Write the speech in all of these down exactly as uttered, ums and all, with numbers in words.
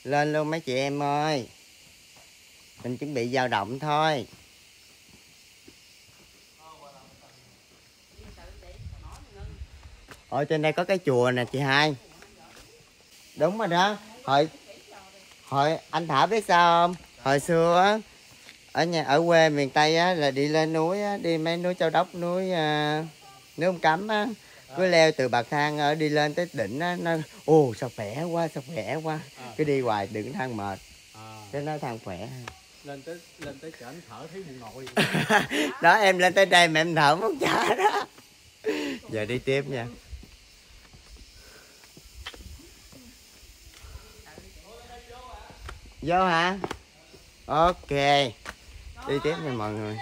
Lên luôn mấy chị em ơi. Mình chuẩn bị dao động thôi. Ở trên đây có cái chùa nè chị hai. Đúng rồi đó. Hồi hồi anh Thảo biết sao không? Hồi xưa á, ở nhà ở quê miền Tây á là đi lên núi á, đi mấy núi Châu Đốc, núi uh, núi Ông Cấm á, cứ leo từ bậc thang ở đi lên tới đỉnh á, nó ô sao khỏe quá, sao khỏe quá. Cứ đi hoài đừng than mệt. Cái nói than khỏe. Lên tới lên tới chợ anh thở thấy buồn ngồi. Đó em lên tới đây mà em thở muốn chả đó. Giờ đi tiếp nha. Vô hả? Ok. Đi tiếp nha mọi người.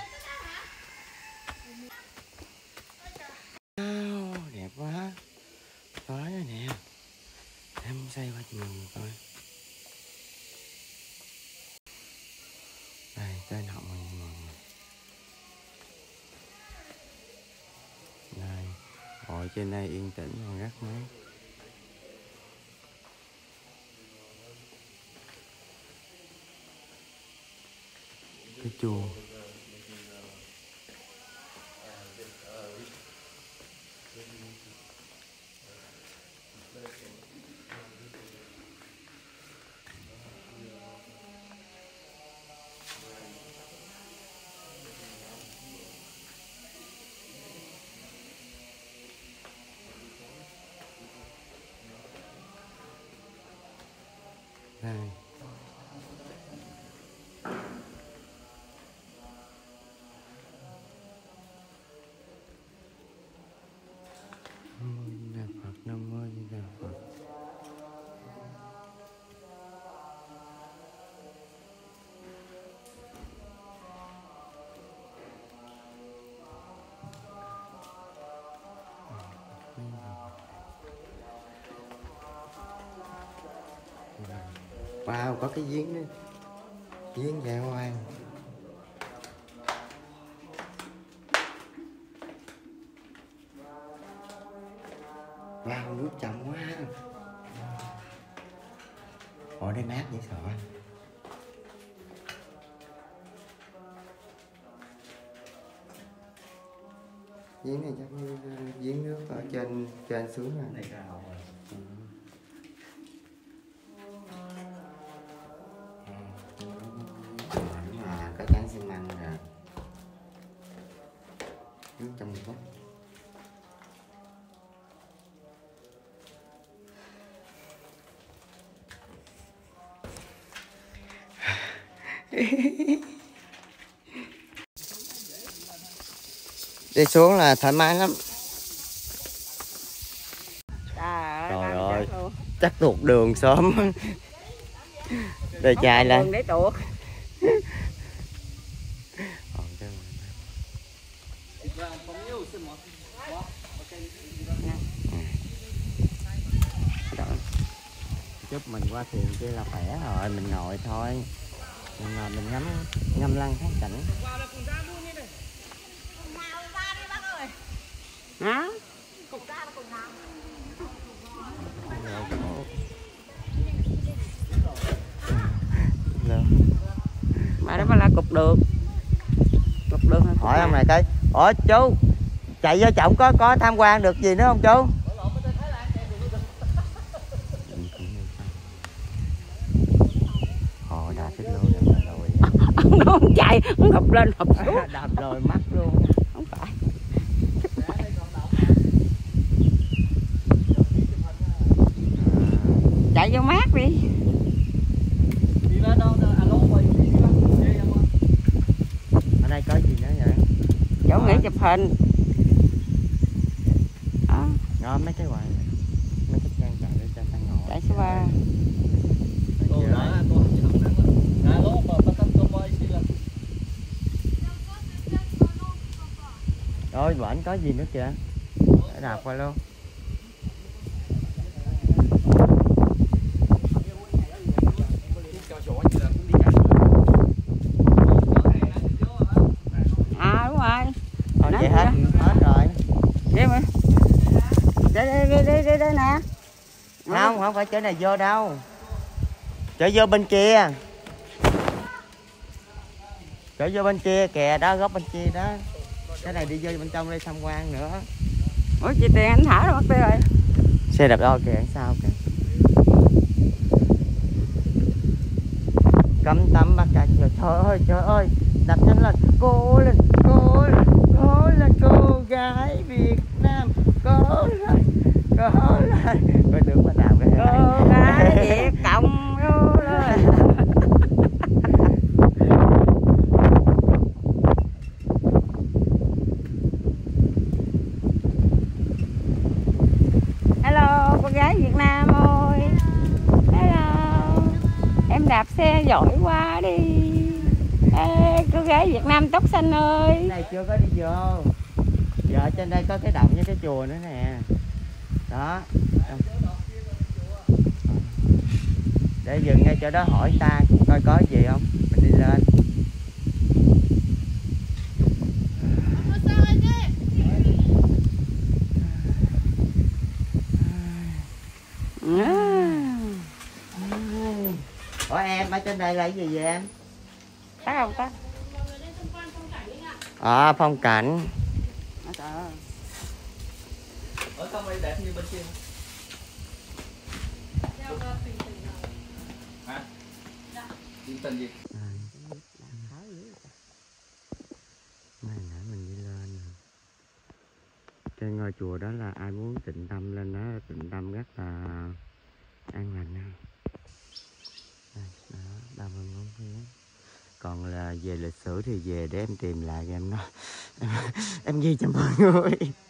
Wow, đẹp quá. Tới rồi nè. Em xoay qua cho mọi người coi. Đây, tên học mọi người. Đây, ngồi trên đây yên tĩnh và rất mát. Cái chùa. Đây. Nam mô Di Đà Phật. Wow, có cái giếng đó. Giếng dạ hoang. Wow, nước trong quá. Ở đây mát dễ sợ. Giếng này chắc như giếng nước ở trên trên xuống rồi. Này ra hậu rồi. Ừ. Đúng rồi, có trắng xi măng rồi. Nước trong quá. Đi xuống là thoải mái lắm. Trời ơi, chắc tuột đường sớm. Đời trai lên. Để tuột. Giúp mình qua thuyền kia là khỏe rồi, mình ngồi thôi. Mình ngồi mình ngắm ngâm lăng thác cảnh. Hả? Mà đó mà là cục đường. Cục đường hỏi ông này cái, ủa chú chạy vô trọng có có tham quan được gì nữa không chú? Ồ đạp cái lô đạp rồi. Ông nó không chạy, ông ngập lên ngập xuống. Đạp rồi mắc luôn. Không phải. Chạy vô mát đi. Ở đây có gì nữa vậy? Chỗ nghỉ chụp hình. Đó. Ngon mấy cái hoài. Mấy cái trang chạy lên trên ta ngồi. Chạy số ba. Rồi bển có gì nữa kìa. Để đạp qua luôn. À đúng rồi. Thôi vậy hết, hết rồi. Đi mà. Đi đi đi đi đi nè. Không, không phải chỗ này vô đâu. Trở vô bên kia. Trở vô bên kia kìa, đó góc bên kia đó. Cái này đi vô bên trong đây tham quan nữa. Ủa chị Tiền anh thả rồi mất tiêu rồi. Xe đạp đo kìa, sao kìa. Cắm tắm bắt cả trời, trời ơi, trời ơi. Đập nhanh lên, cố lên, cố lên, cố lên cô gái Việt Nam. Cố lên, cố lên. Coi được mà đạp cái Cô gái Việt Cộng vô lên. Hello cô gái Việt Nam ơi. Hello. Em đạp xe giỏi quá đi. Ê, cô gái Việt Nam tóc xanh ơi. Cái này chưa có đi vô. Giờ trên đây có cái động với cái chùa nữa nè. Đó. Để dừng ngay chỗ đó hỏi ta coi có gì không. Mình đi lên. Ủa em ở trên đây là cái gì vậy em? Thấy không ta? À phong cảnh. Ở không đây đẹp như bên kia. Hả? Chuyện tình gì? Này nãy mình đi lên. Trên ngôi chùa đó là ai muốn tịnh tâm lên đó, tịnh tâm rất là an lành ha. Đây, đó, ba mươi ngón phía. Còn là về lịch sử thì về để em tìm lại cho em nói. Em, em ghi cho mọi người.